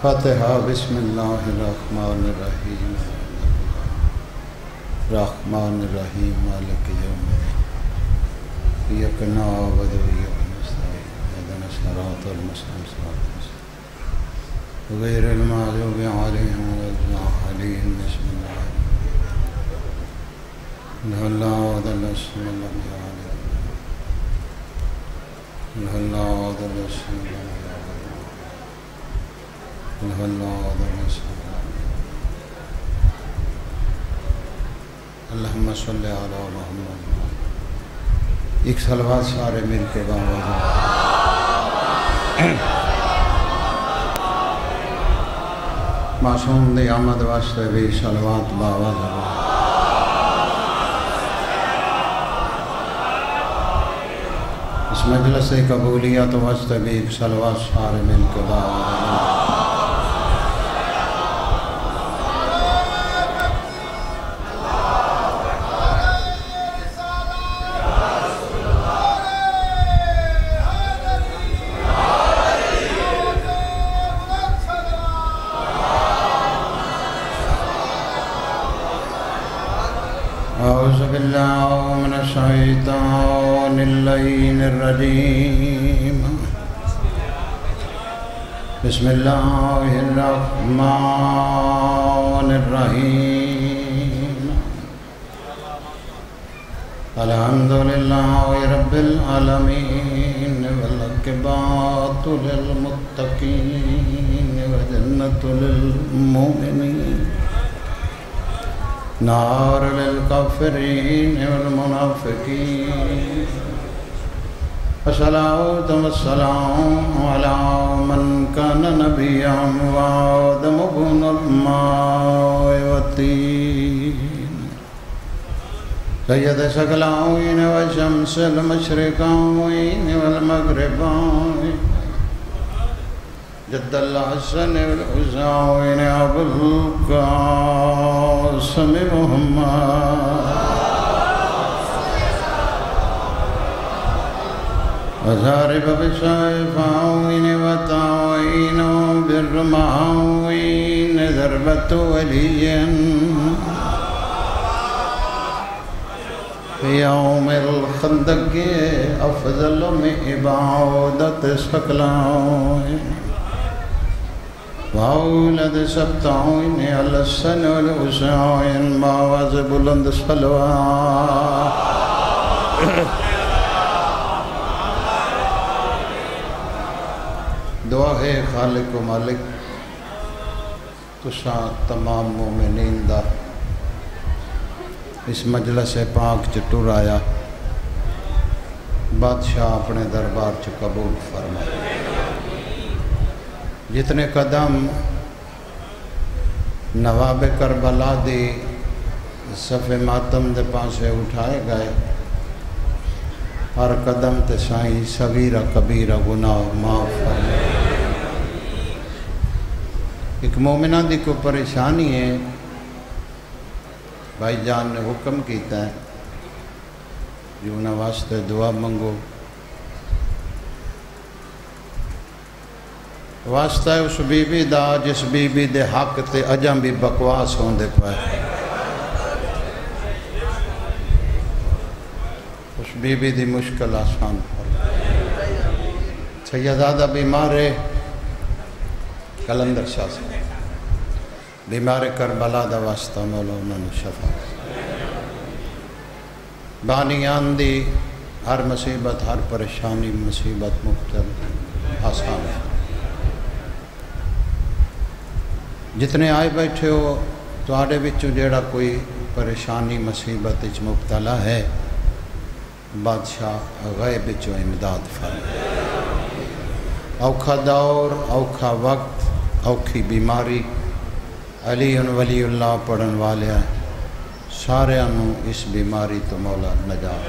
فاتحہ بسم اللہ الرحمن الرحیم الرحمن الرحیم مالک یوم الدین ایاک نعبد و ایاک نستعین اہدنا الصراط المستقیم صراط المستقیم غیر المغضوب علیہم ولا الضالین بسم اللہ اللہ وحدہ لا شریک له اللہ وحدہ لا شریک له اللہم صلی علی محمد. ایک صلوات سارے مل کے باواز معصوم دی آمد واسطے بھی صلوات باواز اس مجلس قبولیت واسطے بھی ایک صلوات سارے مل کے باواز اعوذ باللہ من الشیطان اللعین الرجیم بسم اللہ الرحمن الرحیم الحمدللہ رب العالمین والعاقبۃ للمتقین وجنۃ للمؤمنین نار للکافرین والمنافقین الصلاۃ والسلام علی من کان نبیا وآدم بن الماء والطین سید الثقلین وشمس المشرقین والمغربین جد الحسن والحسین ابو القاسم محمد وزارب بشائفاوین وطاوین برماوین ضربت ولین یوم الخندق افضل من عبادت ثقلین وَأَوْلَدِ سَبْتَعُونِ عَلَى السَّنِ وَالْحُسَائِن مَعْوَزِ بُلند صلوات دعا ہے خالق و مالک تساں تمام مومنین دا اس مجلس پاک چٹور آیا بادشاہ اپنے دربار چ قبول فرمائے. جتنے قدم نواب کربلا دی صف ماتم دے پاسے اٹھائے گئے ہر قدم تے سائیں صغیرہ کبیرہ گناہ معاف فرمائے. ایک مومنہ دی کو پریشانی ہے بھائی جان نے حکم کیتا ہے جو انہاں واسطے دعا منگو واسطہ ہے اس بی بی دا جس بی بی دے حق تے اجاں بھی بکواس ہوندے پائے. اس بی بی دی مشکل آسان سیدادہ بیمار کلندر شاہ سے بیمار کربلا دا واسطہ مولا انہوں نے شفا بانیان دی ہر مصیبت ہر پریشانی مصیبت مبتل آسان ہے. جتنے آئے بیٹھے ہو تو آڑے بچوں جیڑا کوئی پریشانی مصیبت اچ مبتلا ہے بادشاہ غیب بچوں امداد فرمائے. اوکھا دور اوکھا وقت اوکھی بیماری علی ولی اللہ پڑھن والے ہیں سارے انہوں اس بیماری تو مولا نجات.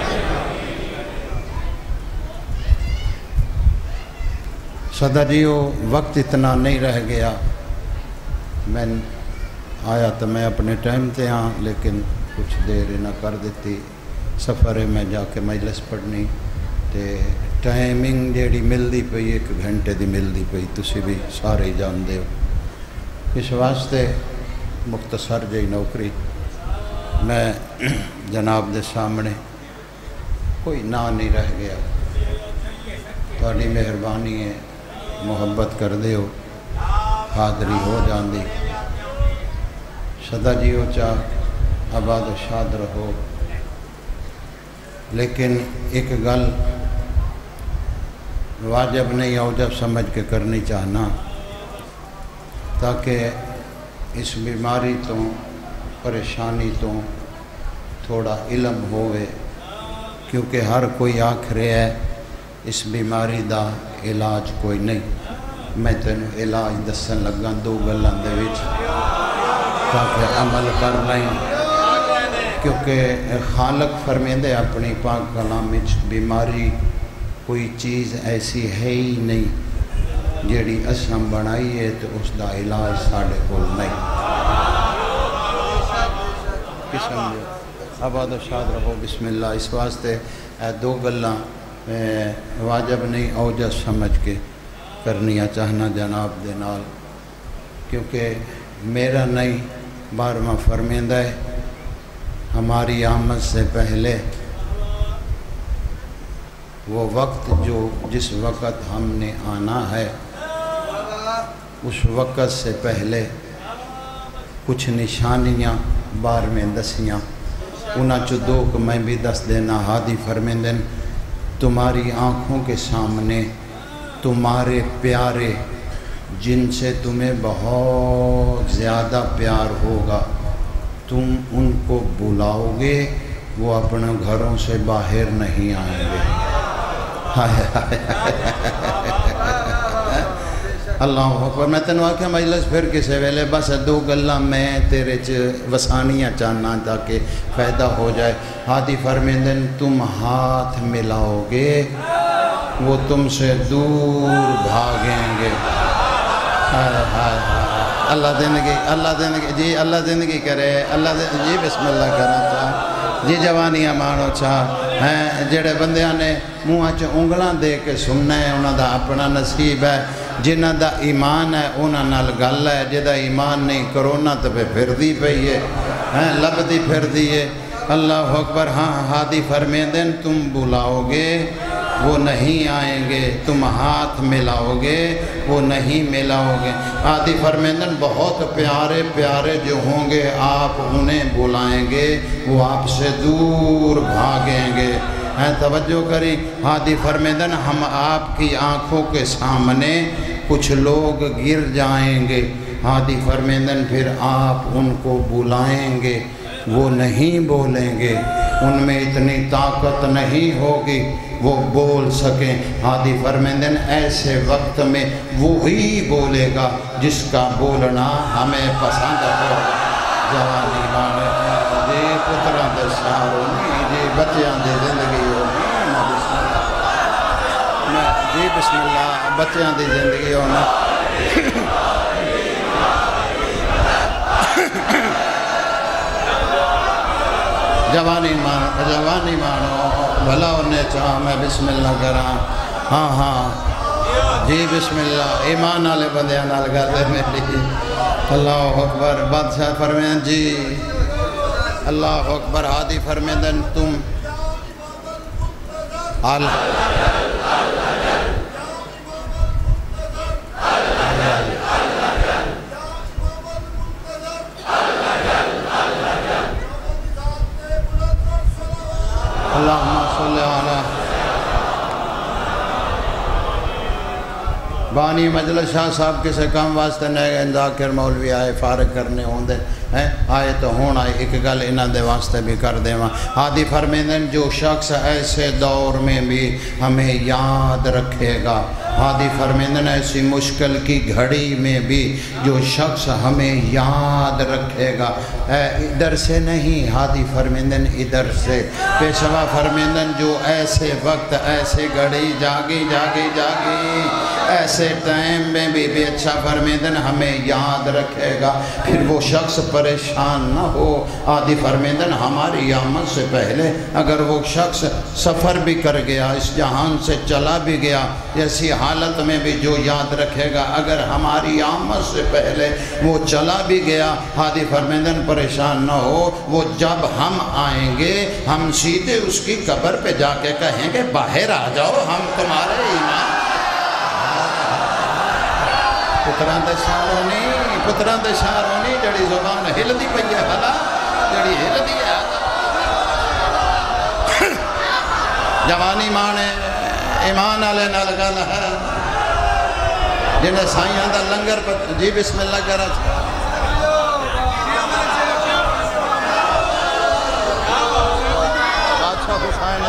صدر جیو وقت اتنا نہیں رہ گیا میں آیا تو میں اپنے ٹائم تے ہاں لیکن کچھ دیر نہ کر دیتی سفر ہے میں جا کے مجلس پڑھنی تے ٹائمنگ جیڑی ملتی پئی 1 گھنٹے دی ملتی پئی تسی بھی سارے ہی جانتے ہو. اس واسطے مختصر جی نوکری میں جناب دے سامنے کوئی نا نہیں رہ گیا. تھوڑی مہربانی ہے محبت کر دے ہو حاضری ہو جاندی. سدا جیو چاہ آباد و شاد رہو. لیکن ایک گل واجب نہیں اوجب سمجھ کے کرنی چاہنا تاکہ اس بیماری تو پریشانی تو تھوڑا علم ہوئے. کیونکہ ہر کوئی آکھ رہا ہے اس بیماری دا علاج کوئی نہیں. میں تینوں علاج دسن لگا 2 گلاں دے وچ تاکہ عمل کر لیں. کیونکہ خالق فرمیندے اپنی پاک کلام وچ بیماری کوئی چیز ایسی ہے ہی نہیں جیڑی اساں بنائی ہے تو اس دا علاج ساڑھے کول نہیں. سمجھو آباد و شاد رہو. بسم اللہ. اس واسطے 2 گلاں واجب نہیں اوجب سمجھ کے کرنیاں چاہنا جناب دے نال. کیونکہ میرا نہیں 12واں فرمیندہ ہے ہماری آمد سے پہلے وہ وقت جس وقت ہم نے آنا ہے اس وقت سے پہلے کچھ نشانیاں 12ویں دسیاں. انہاں چو 2 کو میں بھی دس دینا. ہادی فرمیندن تمہاری آنکھوں کے سامنے تمہارے پیارے جن سے تمہیں بہت زیادہ پیار ہوگا تم ان کو بلاؤ گے وہ اپنے گھروں سے باہر نہیں آئیں گے. اللہ اکبر. میں تینوں آکھیا مجلس پھر کسے ویلے بس 2 گلاں میں تیرے وسانیاں چاہنا تاکہ فائدہ ہو جائے. ہادی فرمیندن تم ہاتھ ملاؤ گے وہ تم سے دور بھاگیں گے. اللہ زندگی جی اللہ زندگی کرے. جی بسم اللہ کرنا چاہ جی جوانیاں مانو چاہ ہیں جڑے بندیاں نے منہ چ انگلاں دے کے سننا ہے انہاں دا اپنا نصیب ہے. جنہ دا ایمان ہے انہاں نال گل ہے. جدا ایمان نہیں کرونا تو پھر دی پئی ہے لبدی پھر دی ہے. اللہ اکبر. ہاں ہادی فرمیندن تم بلاؤ گے وہ نہیں آئیں گے. تم ہاتھ ملاؤ گے وہ نہیں ملاؤ گے. ہادی فرمیندن بہت پیارے پیارے جو ہوں گے آپ انہیں بلائیں گے وہ آپ سے دور بھاگیں گے. توجہ کریں. ہادی فرمیندن ہم آپ کی آنکھوں کے سامنے کچھ لوگ گر جائیں گے. ہادی فرمیندن پھر آپ ان کو بلائیں گے وہ نہیں بولیں گے. ان میں اتنی طاقت نہیں ہوگی وہ بول سکیں. ہادی فرمیندن ایسے وقت میں وہی بولے گا جس کا بولنا ہمیں پسند ہو. جوانی بانے جی پتران دے ساروں جی بچیاں دے زندگی ہو جی بسم اللہ بچیاں دی زندگی ہونا. جوانی مانو بھلا انہیں چاہ میں بسم اللہ کراں. ہاں جی بسم اللہ. ایمان والے بندیاں نال گل ہے میری. اللہ اکبر. بادشاہ فرمیندن جی اللہ اکبر. ہادی فرمیندن تم اللہم صلی علی بانی مجلس شاہ صاحب کسے کام واسطے نئے ذاکر مولوی آئے فارغ کرنے ہوندے ہیں آئے تو ہون آئے ایک گل انہاں دے واسطے بھی کر دے. ہادی فرمیندن جو شخص ایسے دور میں بھی ہمیں یاد رکھے گا. ہادی فرمیندن ایسی مشکل کی گھڑی میں بھی جو شخص ہمیں یاد رکھے گا. ادھر سے نہیں ہادی فرمیندن ادھر سے. پیشوا فرمیندن جو ایسے وقت ایسے گھڑی جاگی ایسے ٹائم میں بھی اچھا فرمیدن ہمیں یاد رکھے گا، پھر وہ شخص پریشان نہ ہو۔ آدھی فرمیدن ہماری آمد سے پہلے اگر وہ شخص سفر بھی کر گیا، اس جہان سے چلا بھی گیا، ایسی حالت میں بھی جو یاد رکھے گا اگر ہماری آمد سے پہلے وہ چلا بھی گیا، آدھی فرمیدن پریشان نہ ہو۔ وہ جب ہم آئیں گے ہم سیدھے اس کی قبر پہ جا کے کہیں گے باہر آ جاؤ، ہم تمہارے ایمان۔ پتران دے شارونی جڑی زبان ہل دی پئی ہے بھلا، جڑی ہل دی ہے جوانی مانے ایمان والے نال گل ہے، جنہیں سائیاں دا لنگر پر جی بسم اللہ کرا بادشاہ حسین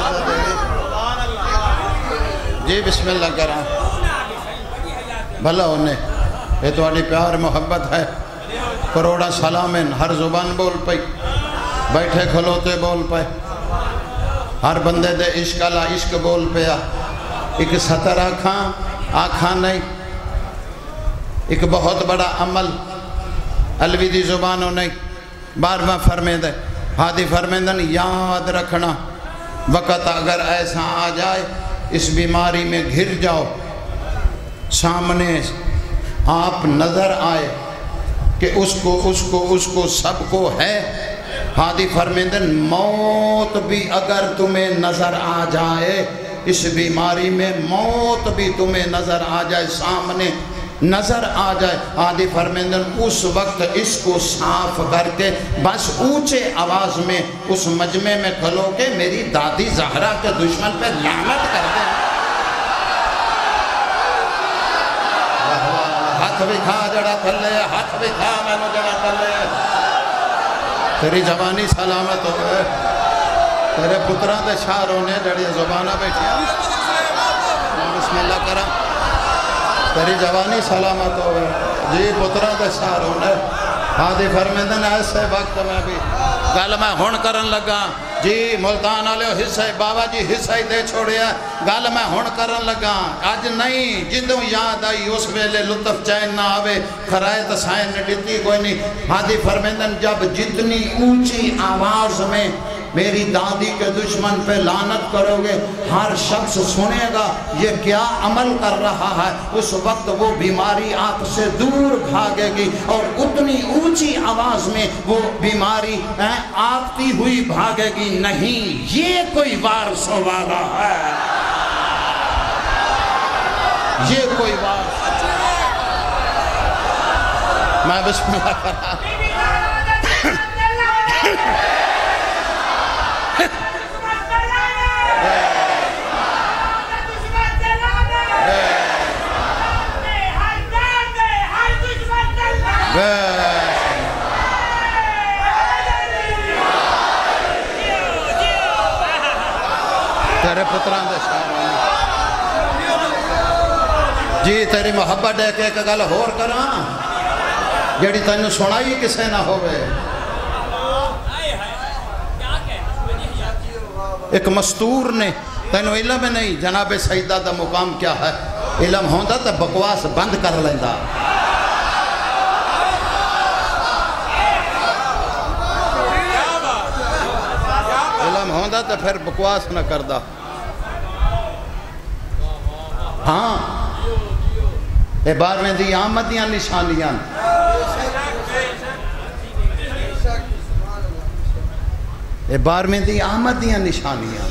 جی بسم اللہ کرا بھلا انہیں یہ تو آنی پیار محبت ہے، کروڑا سلامن ہر زبان بول پئی، بیٹھے کھلوتے بول پائے، ہر بندے دے عشق اللہ عشق بول پیا، ایک سطر آکھاں نہیں، ایک بہت بڑا عمل علوی دی زبانوں نہیں، بارواں فرمے دے ہادی فرمیدن یاد رکھنا، وقت اگر ایسا آ جائے اس بیماری میں گھر جاؤ، سامنے آپ نظر آئے کہ اس کو سب کو ہے، ہادی فرمیدن موت بھی اگر تمہیں نظر آ جائے، اس بیماری میں موت بھی تمہیں نظر آ جائے، سامنے نظر آ جائے، ہادی فرمیدن اس وقت اس کو صاف کر کے بس اونچے آواز میں اس مجمع میں کھلو کے میری دادی زہرا کے دشمن پہ لعنت کر دیں۔ ہاتھ بھی کھا جڑا تھلے، ہاتھ بھی کھا میں نو جڑا تھلے، تیری جوانی سلامت ہوئے، تیرے پتران دے شاہروں نے جڑی زبانہ بیٹھیا بسم اللہ کرا، تیری جوانی سلامت ہوئے، جی پتران دے شاہروں نے ہادی فرمیدن ایسے وقت میں بھی گل میں ہون کرن لگا، جی ملتان آلے حصہ بابا جی حصہ ہی دے چھوڑیا، گل میں ہون کرن لگا، آج نہیں جدوں یاد آئی اس ویلے لطف چین نہ آوے، خرائے تسائن نے ڈیتی کوئی نہیں۔ ہادی فرمیدن جب جتنی اونچی آواز میں میری دادی کے دشمن پہ لعنت کرو گے، ہر شخص سنے گا یہ کیا عمل کر رہا ہے، اس وقت وہ بیماری آپ سے دور بھاگے گی اور اتنی اونچی آواز میں وہ بیماری آتی ہوئی بھاگے گی، نہیں یہ کوئی وارث والا ہے، یہ کوئی وارث، میں بسم اللہ کرا تیرے پتران دے شاہروں جی تیری محبت ہے کہ ایک گل ہور کراں جیڑی تینوں سنائی کسے نہ ہوئے، ایک مستور نے تینوں علم نہیں جناب سیدہ دا مقام کیا ہے، علم ہوندہ تا بکواس بند کر لیندہ، علم ہوندہ تا پھر بکواس نہ کردہ۔ ہاں اے بار میں دی آمدیاں نشانیاں، اے بار میں دی آمدیاں نشانیاں،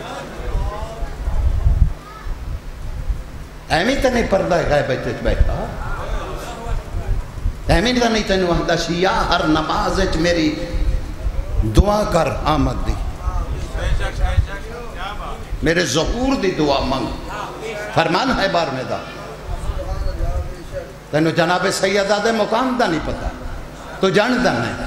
ایمی تا نہیں پردہ غیب ایچ بیٹھا، ایمی تا نہیں تینو وحدہ شیعہ ہر نمازت میری دعا کر آمد دی، میرے ظہور دی دعا منگ، فرمان ہے بار میں دا، تینو جناب سیدہ دے مقام دا نہیں پتا، تو جان دا نہیں،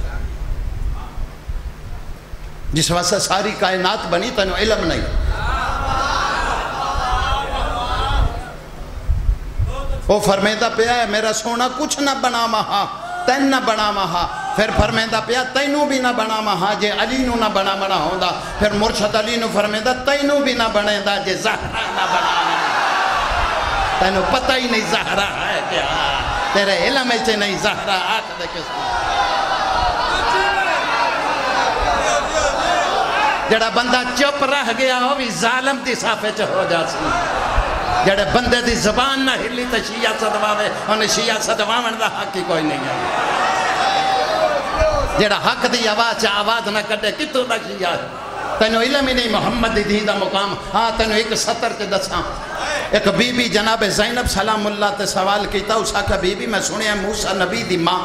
جس واسطہ ساری کائنات بنی تینو علم نہیں، وہ فرمیدہ پیا ہے میرا سونا کچھ نہ بنا مہا، تین نہ بنا مہا، پھر فرمیدہ پیا تینوں بھی نہ بنا مہا جے علی نو نہ بنا منا ہوندہ، پھر مرشد علی نو فرمیدہ تینوں بھی نہ بنے دا جے زہرہ نہ بنا منا، تینوں پتہ ہی نہیں زہرا ہے کیا، تیرے علم سے نہیں زہرا آٹھ دے کس کو. جڑا بندہ چپ رہ گیا ہو بھی ظالم دی صافے چ ہو جا سی. جڑے بندے دی زبان نہ ہلی تو شیعہ صدواوے انہیں شیعہ صدواون دا حق ہی کوئی نہیں ہے. جڑا حق دی آواز نہ کٹے کتوں دا شیعہ ہے. تینوں علم ہی نہیں محمد دی دین دا مقام. ہاں تینوں ایک سطر تے دساں. ایک بی بی جناب زینب سلام اللہ تے سوال کیتا. اس آکھا بی بی میں سنیا موسیٰ نبی دی ماں،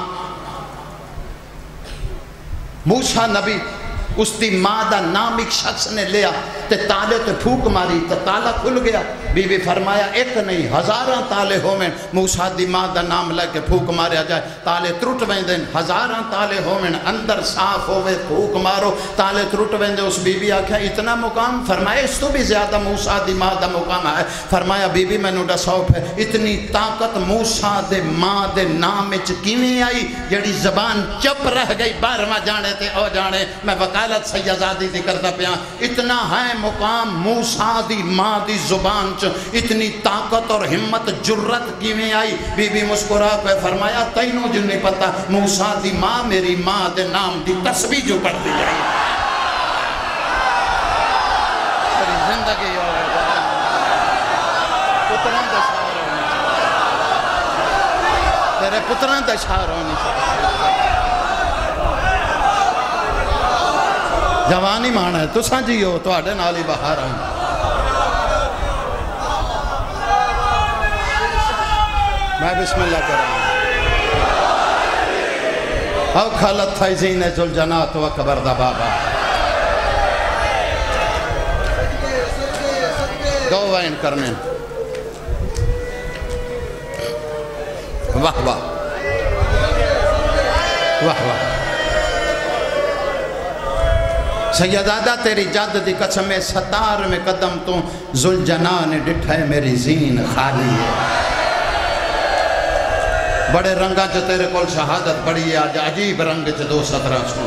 موسیٰ نبی اس دی ماں دا نام ایک شخص نے لیا تے تالے تے پھوک ماری تے تالا کھل گیا. بی بی فرمایا ایک نہیں ہزاراں تالے ہومن موسیٰ دی ماں دا نام لے کے پھوک ماریا جائے تالے ترٹ ویندے. ہزاراں تالے ہومن اندر صاف ہوئے پھوک مارو تالے ترٹ ویندے. اس بی بی آکھا اتنا مقام؟ فرمایا اس تو بھی زیادہ موسیٰ دی ماں دا مقام ہے. فرمایا بی بی میں نو دسو پھر اتنی طاقت موسیٰ دے ماں دے نام وچ کیویں آئی جڑی زبان چپ رہ گئی بارواں جانے تے او جانے. میں وکالت سیدزادی دی کردا پیاں. اتنا ہے مقام موسیٰ دی ماں دی زبان چ اتنی طاقت اور ہمت جرت کیویں آئی. بی بی مسکرا کے فرمایا تینوں جو نہیں پتا موسیٰ دی ماں میری ماں دے نام دی تسبیح جو پڑھتی جائی. تیری زندگی ہو پتران دا شعر ہونی چاہیے، تیرے پتران دا شعر ہونی چاہیے. جوانی مانا ہے تساں جی ہو تو آڑے نالی بہار آئیں. میں بسم اللہ کر رہا ہوں. او خالت تھائی زین ذوالجنات و اکبر دا بابا. دو وائن کرنے واہ واہ واہ واہ. سیدادہ تیری جد دی قسم ستار میں قدم تو ذوالجناں نے ڈٹھا ہے میری زین خالی ہے. بڑے رنگاں چ تیرے کول شہادت بڑی ہے آج عجیب رنگ چ دو سطرہ سن.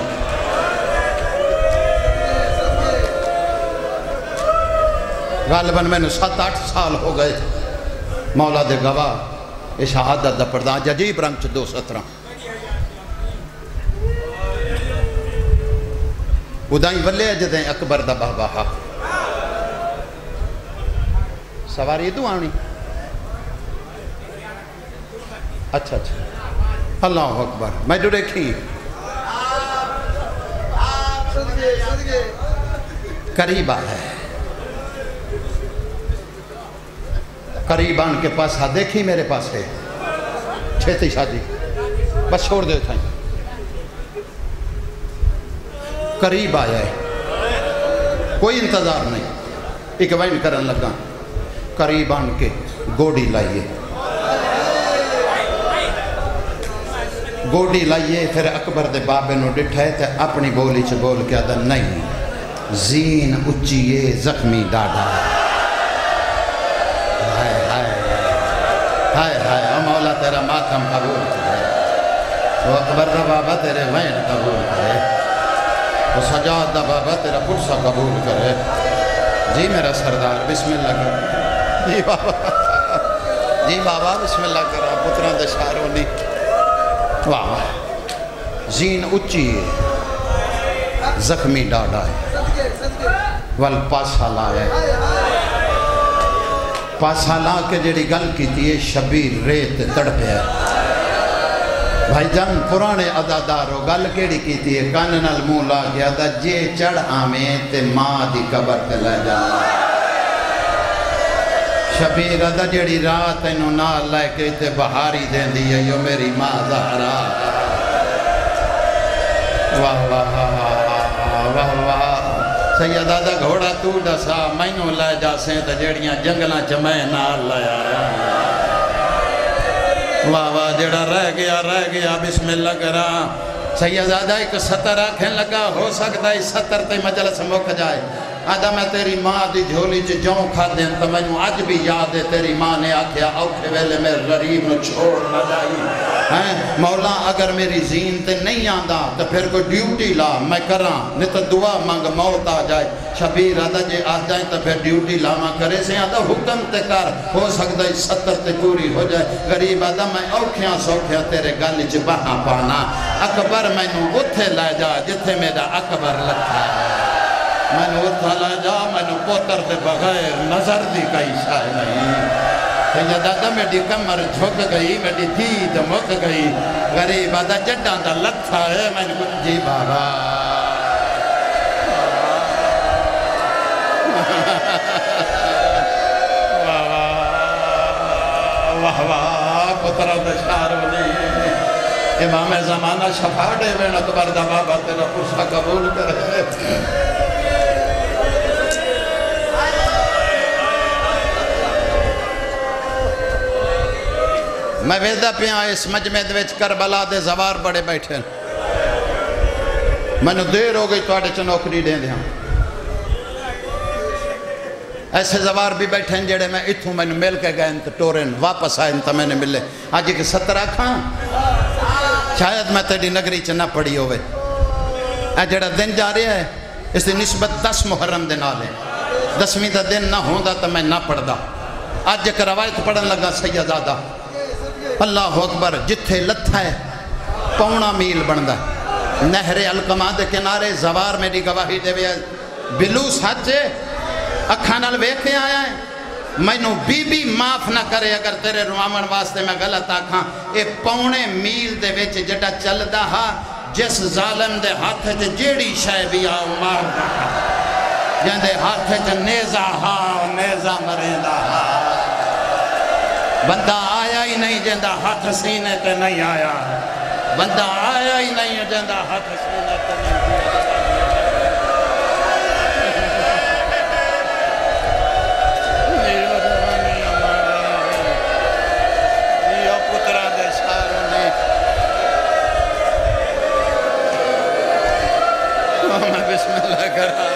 غالباً میں نے 7-8 سال ہو گئے مولا دے گواہ یہ شہادت دا پردہ آج عجیب رنگ چ دو سطرہ. ادائیں ولے جدیں اکبر دا بابا ہا سواری دو آنی. اچھا اچھا اللہ اکبر. میں جو دیکھی قریب ہے قریبان کے پاس ہاں دیکھی میرے پاس ہے چھیتی شادی بس چھوڑ دے تھائیں. قریب آیا ہے کوئی انتظار نہیں. ایک وائن کرن لگا قریبان کے گوڑی لائیے گوڑی لائیے. پھر اکبر دے بابے نو ڈٹھائے تے اپنی بولی چ بول کے آدھا نہیں زین اچھیے زخمی ڈاڈا. ہائے ہائے ہائے ہائے او مولا تیرا ماتم قبول کرے. وہ اکبر دا بابا تیرے وین قبول کرے. وہ سجاد دا بابا تیرا پرسا قبول کرے. جی میرا سردار بسم اللہ کر. جی بابا جی بابا بسم اللہ کرا. پتران دے شارونی واہ. زین اچھی ہے زخمی ڈاڈا ہے وال پاسا لائے. پاسا لا کے جڑی گل کی تھی شبیر ریت تڑپے ہے. بھائی جان پرانے عدادارو گل کیڑی کی تھی کاننال منہ لا گیا دا جے چڑھ آمیں تے ماں دی قبر تے لے جانا. شبیر ادا جڑی رات انہوں نال لائے کے تے بہاری دین دیئے یو میری ماں زہرا. واہ واہ واہ واہ. سیدہ دا گھوڑا تو ڈسا مینوں لے جاسیں تے جڑیاں جنگلاں چمیں نال لے آیا. واہ واہ جڑا رہ گیا بسم اللہ کرا. سیدہ ایک سطر آکھیں لگا ہو سکتا ہے سطر تے مجلس مک جائے. آدھا میں تیری ماں دی جھولی چ جوں کھا دیں تو میں آج بھی یاد ہے تیری ماں نے آکھیا اوکھے ویلے میں غریب نو چھوڑ نہ جائی. مولا اگر میری زین تے نہیں آندا تو پھر کوئی ڈیوٹی لا میں کراں نہیں تو دعا مانگ موت آ جائے شبیر آدھا جے آ جائیں تو پھر ڈیوٹی لاما کرے سے آدھا حکم تے کر ہو سکتا ہے 70 تے پوری ہو جائے غریب آدھا میں اوکھیاں سوکھیاں تیرے گل چ بہاں پانا اکبر میں نو اتھے لے جا جتھے میرا اکبر لکھا ہے میں نو اتھا لے جا میں نو پوتر دے بغیر نظر دی کئی شاہ نہیں یا دادا میری کمر جھک گئی میری دید مک گئی غریب آدھا جڈاں دا لتھا ہے میں نے جی بابا واہ واہ پترہ دشار ولی امام زمانہ شفا دے وین اکبر دا بابا تیرا پرسا قبول کرے میں ویدہ پیا اس مجمع دوچ کربلا دے زوار بڑے بیٹھے میں نے دیر ہو گئی توڑے چ نوکری دیں دیا ایسے زوار بھی بیٹھے ہیں جڑے میں اتھوں میں نے مل کے گئے تو ٹورن واپس آئے تو میں نے ملے آج ایک 17 کھاں شاید میں تیری نگری چ نہ پڑی ہوئے اے جڑا دن جا رہے ہے اس دی نسبت 10 محرم دن آلے 10ویں دا دن نہ ہوندہ تو میں نہ پڑھ دا آج ایک روایت پڑھن لگا سیدادہ اللہ اکبر جتھے لتھا ہے پونا میل بندہ نہر القمہ دے کنارے زوار میری گواہی دے وے بلو سچے اکھاں نال ویکھے آیا ہے میں نو بی بی معاف نہ کرے اگر تیرے روامن واسطے میں غلط آکھاں اے پونے میل دے وچ جڑا چلدا ہا جس ظالم دے ہاتھ تے جیڑی شے بھی آ مار دا جندے ہاتھ تے نیزا ہا نیزا مریندا ہا بندہ آیا ہی نہیں جندہ ہاتھ سینے تے نہیں آیا بندہ آیا ہی نہیں جندہ ہاتھ سینے تے نہیں آیا یہ پترہ دے شاروں نے میں بسم اللہ کرا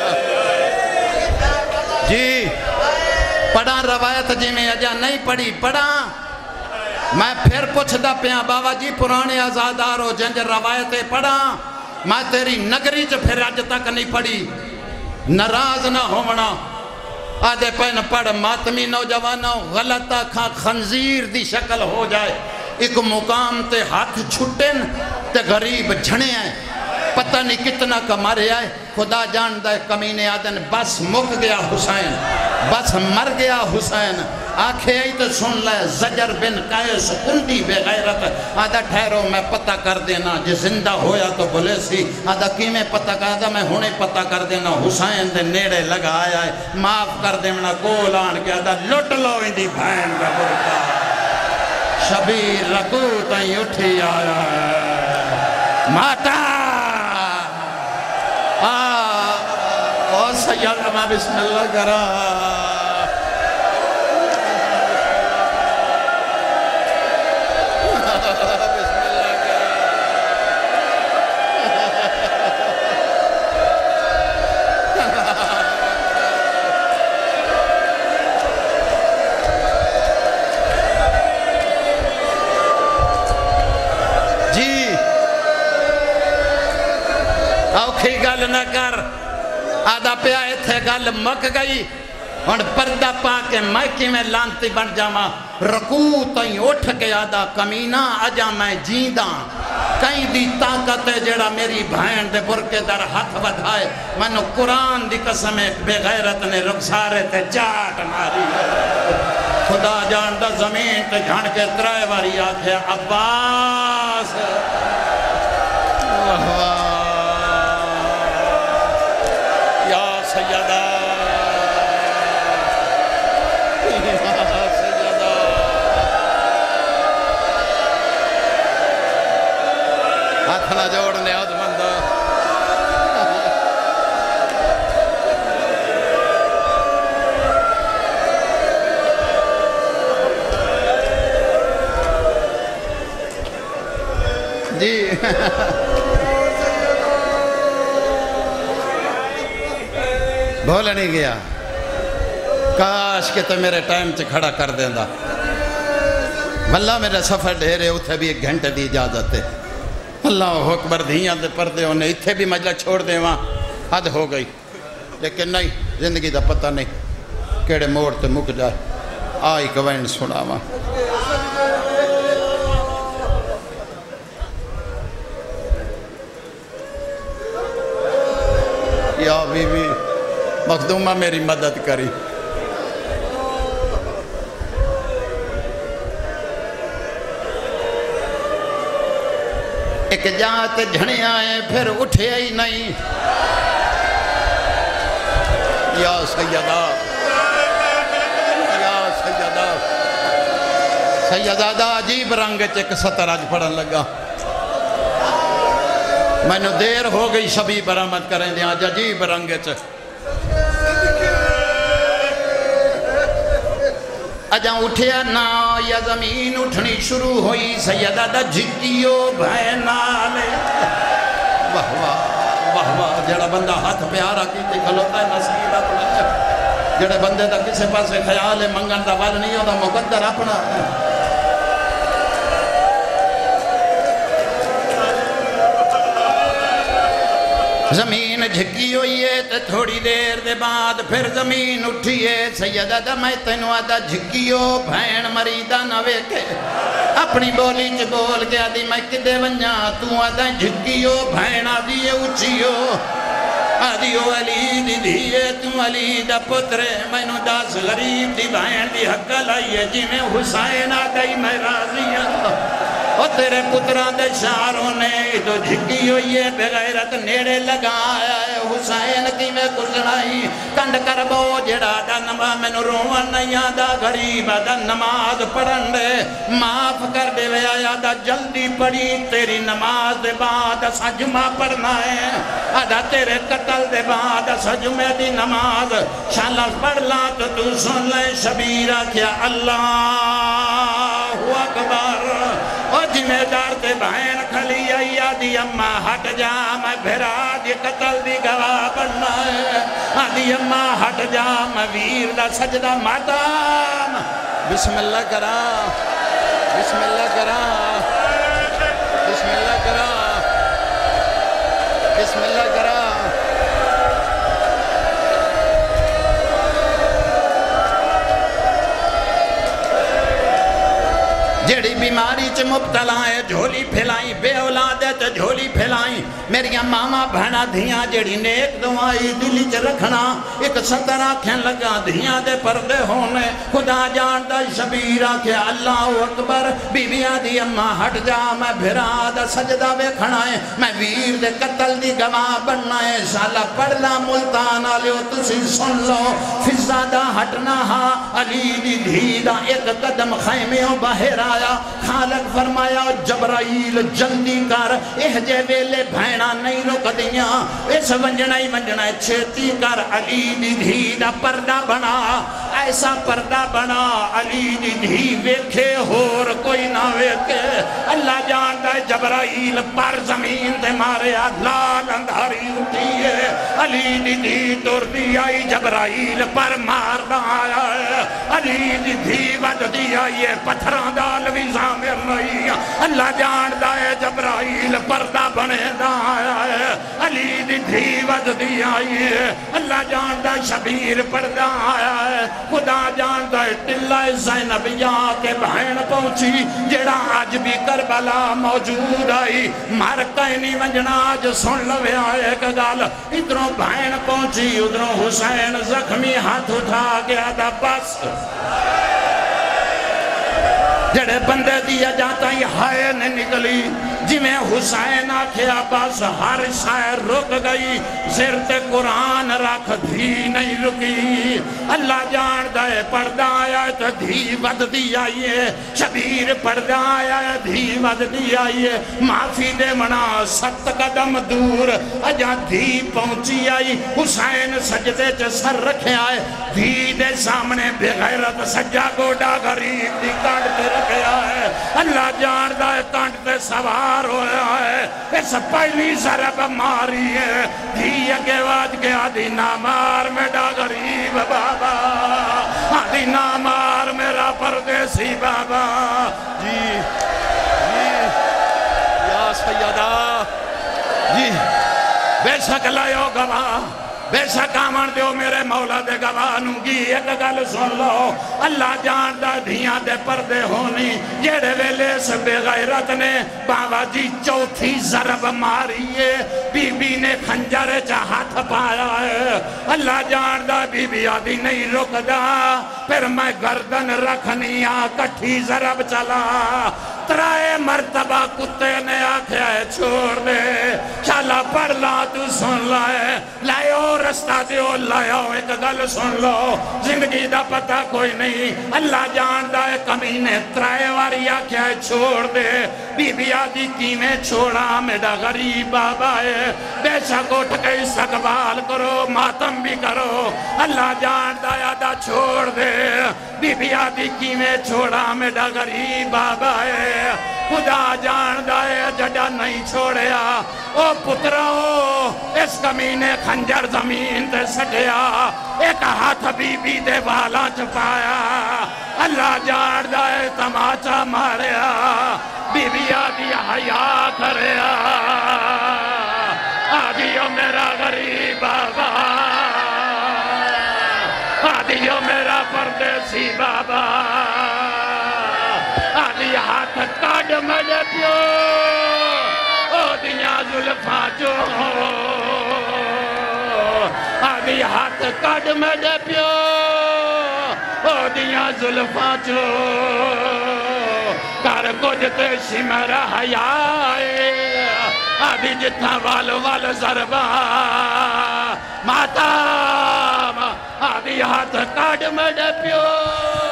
جی پڑھا روایت جی میں اجا نہیں پڑھی پڑھا میں پھر پوچھ دا پیاں بابا جی پرانے آزادار ہو جنج روایتیں پڑھا میں تیری نگری چ پھر اج تک نہیں پڑھی ناراض نہ ہونا آدھے پین پڑھ ماتمی نوجوانوں غلط آکھاں خنزیر دی شکل ہو جائے ایک مقام تے ہاتھ چھٹن تے غریب جھنے ہیں پتہ نہیں کتنا کا مارے آئے خدا جاندہ کمینے آدن بس مک گیا حسین بس مر گیا حسین آنکھیں آئی تو سن لے زجر بن قیس کندی بے غیرت آدھا ٹھہرو میں پتہ کر دینا جی زندہ ہویا تو بولے سی آدھا کی میں پتہ کر دا میں ہونے پتہ کر دینا حسین دے نیڑے لگا آیا ہے معاف کر دینا گول آن کے آدھا لٹ لو اندی بھین کا برکا شبیر رکو تائیں اٹھی آیا ہے ماتا سید میں بسم اللہ کرا بسم اللہ کرا جی اوکھی گل نہ کر آدھا پیا اتھے گل مک گئی اور پردہ پا کے مائکی میں لانتی بن جاما رکوع تائیں اٹھ کے آدھا کمینہ اجا میں جیندہ کہیں دی طاقت ہے جڑا میری بھائن دے برکے در ہاتھ ودھائے میں نو قرآن دی قسم بے غیرت نے رخسارے تے جاٹ ماری خدا جاندہ زمین تے جھان کے ترائے واری آکھے عباس سیدہ ہاتھ نہ جوڑنے عد مندہ جی بھول نہیں گیا کاش کہ تو میرے ٹائم سے کھڑا کر دیندہ واللہ میرا سفر ڈھیرے اتھے بھی 1 گھنٹے دی اجازت ہے اللہ اکبر دھیاں دے پردے ہونے اتھے بھی مجلہ چھوڑ دے وہاں حد ہو گئی لیکن نہیں زندگی دا پتہ نہیں کیڑے موڑ تے مک جائے آئی کوئن سنا وہاں یا بی بی مخدومہ میری مدد کری ایک جات جھڑے آئے پھر اٹھے ہی نہیں یا سیدہ یا سیدہ سیدہ دا عجیب رنگ چک سطر آج پڑھن لگا میں نے دیر ہو گئی شبی برآمد کریں دیا آج عجیب رنگ چک اجاں اٹھیا نا یا زمین اٹھنی شروع ہوئی سیدہ دا جھکیو بھینالے واہ واہ واہ واہ جڑا بندہ ہاتھ پیارا کیتے کھلوتا ہے نصیب اپنا جڑے بندے دا کسے پاسے خیال ہے منگن دا وال نہیں ہوتا مقدر اپنا زمین جھکی ہوئی ہے تے تھوڑی دیر دے بعد پھر زمین اٹھی ہے سیدہ دا میں تینوں آدھا جھکیو بھین مریدہ نہ ویکے اپنی بولی چ بول گیا دی میں کدے ونجا تو آدھا جھکیو بھین آدھی اچھیو آدھیو علی دی دیئے تو علی دا پترے میں نو داس غریب دی بھین دی حق لائیے جی میں حسین آگئی میں راضی اور تیرے پتران دے شعروں نے تو جھکی ہوئی ہے بغیرت نیڑے لگایا ہے حسین کی میں کچھنائی کنڈ کر بو جڑا دا نما میں نو روان نہیں آدھا غریب دا نماز پڑھن دے معاف کر دے وے آیا دا جلدی پڑھی تیری نماز دے بعد سجمہ پڑھنا ہے آدھا تیرے قتل دے بعد سجمہ دی نماز شالہ پڑھ لا تو سن لے شبیرہ کیا اللہ اکبر اور ذمہ دار تے بہن کھلی آئی آدھی اممہ ہٹ جا میں بھرا دی قتل دی گواہ بننا ہے آدھی اممہ ہٹ جا میں ویر دا سجدہ ماتام بسم اللہ کرا بسم اللہ کرا بسم اللہ کرا بسم اللہ کرا جڑی بیماری چ مبتلا ہے جھولی پھیلائی بے اولاد ہے تو جھولی پھیلائی میری ماما بہنا دھیاں جڑی نیک دعائی دلی چ رکھنا ایک ستر آنکھیں لگا دھیاں دے پردے ہونے خدا جانتا شبیر آکھے اللہ اکبر بی بی آدھی اممہ ہٹ جا میں بھرا دا سجدہ بیکھنا ہے میں ویر دے قتل دی گواہ بننا ہے شالا پڑھلا ملتان آلیو تسی سن لو فضا دا ہٹنا ہا علی دی دھی دا ایک قدم خیمیوں باہر آیا خالق فرمایا جبرائیل جلدی کر احجے ویلے بھینا نہیں رک دیاں اس ونجنائی ونجنائی چھتی کر علی دی دھی دا پردہ بنا ایسا پردہ بنا علی دی دھی ویکھے ہور کوئی نہ ویکھے اللہ جانتا ہے جبرائیل پر زمین دے مارے لال اندھاری اٹھی ہے علی دی دھی دور دی آئی جبرائیل پر مار آیا ہے علی دی دھی ود دی آئی ہے پتھران دال بھی زامر نہیں اللہ جانتا ہے جبرائیل پردہ بنے دا آیا ہے علی دی دھی ود دی آئی ہے اللہ جانتا ہے شبیر پردہ آیا ہے خدا جانتا ہے تلہ زینب یا کے بہن پہنچی جڑا آج بھی کربلا موجود آئی مار کہنی ونجنا آج سن لوے آئے کگال ادھروں بہن پہنچی ادھروں حسین زخمی ہاتھ اٹھا گیا دا بس جڑے بندے دیا جاتا ہی ہائے نے نکلی جی میں حسین آکھیا بس ہر شاعر رک گئی سر تے قرآن رکھ دھی نہیں رکی اللہ جان دائے پردہ آیا تو دھی ود دی آئیے شبیر پردہ آیا دھی ود دی آئیے معافی دے منا 7 قدم دور اجا دھی پہنچی آئی حسین سجدے چے سر رکھے آئے دھی دے سامنے بغیرت سجا گوڑا غریب دی کانٹ تے رکھے آئے اللہ جان دائے کانٹ تے سوار ہویا ہے اس پہلی ضرب ماری ہے دھی اگے واج کے آدھی نہ مار میڈا غریب بابا آدھی نہ مار میرا پردیسی بابا جی یا سیدہ جی بے شک لائیو گواہ بے شک آمن دیو میرے مولا دے گوانوں کی ایک گل سن لو اللہ جاندہ دھیاں دے پردے ہونی جیڑے ویلے سے بے غیرت نے بابا جی چوتھی ضرب ماری ہے بی بی نے خنجر چا ہاتھ پایا ہے اللہ جاندہ بی بی آدھی نہیں رک دا پھر میں گردن رکھنی کٹھی ضرب چلا ترائے مرتبہ کتے نے آکھیا ہے چھوڑ دے چالا پڑھ لا تو سن لائے لائیو رستہ دیو لائیو ایک گل سن لو زندگی دا پتہ کوئی نہیں اللہ جاندہ ہے کمینے ترائے واری آکھیا ہے چھوڑ دے بی بی آدھی کیویں چھوڑا میڈا غریب بابا ہے بے شک اٹھ کے استقبال کرو ماتم بھی کرو اللہ جاندہ ہے آدھا چھوڑ دے بی بی آدھی کیویں چھوڑا میڈا غریب بابا ہے خدا جاندہ ہے جڑا نہیں چھوڑیا او پترو اس کمینے خنجر زمین دے سٹیا ایک ہاتھ بی بی دے والا چپایا اللہ جاندہ ہے تماچا ماریا بی بی آدھی حیا کریا آدھیو میرا غریب بابا آدھیو میرا پردیسی بابا آدھی ہاتھ کاڑ مجھے پیو او دیاں ظلفاں جو آدھی ہاتھ کاڑ مجھے پیو او دیاں ظلفاں جو کار کچھ تے شمر حیائے آدھی جتنا وال ضربہ ماتا آدھی ہاتھ کاڑ مجھے پیو